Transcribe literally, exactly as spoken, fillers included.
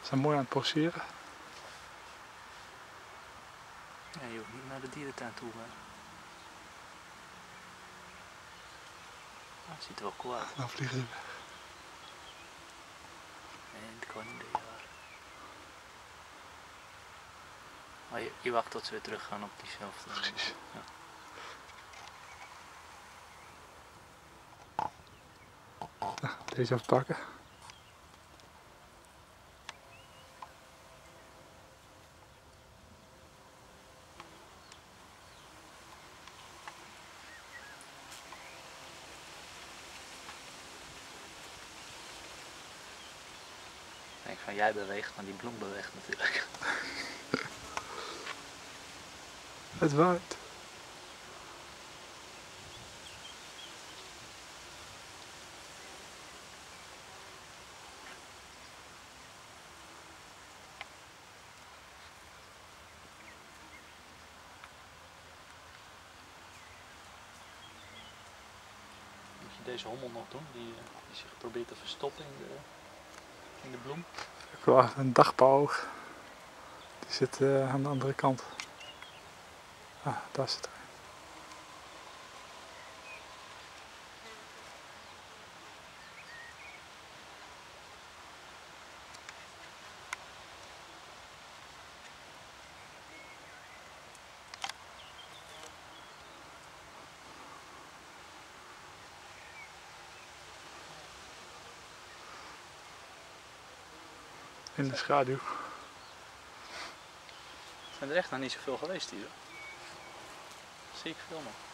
Ze zijn mooi aan het poseren. Ja, je hoeft niet naar de dierentuin toe. Hè. Ah, het ziet er wel cool uit. Dan vliegen ze weg. Nee, dat kan niet. Ja. Maar je, je wacht tot ze weer terug gaan op diezelfde. Precies. Ja. Nou, deze even pakken. Ik denk van jij beweegt, maar die bloem beweegt natuurlijk. Het waait. Moet je deze hommel nog doen, die, die zich probeert te verstoppen in de, in de bloem? Ik wil echt een dagpauwoog. Die zit uh, aan de andere kant. Ah, daar zit er. In de schaduw. Zijn er echt nog niet zoveel geweest hier. Dat zie ik veel nog.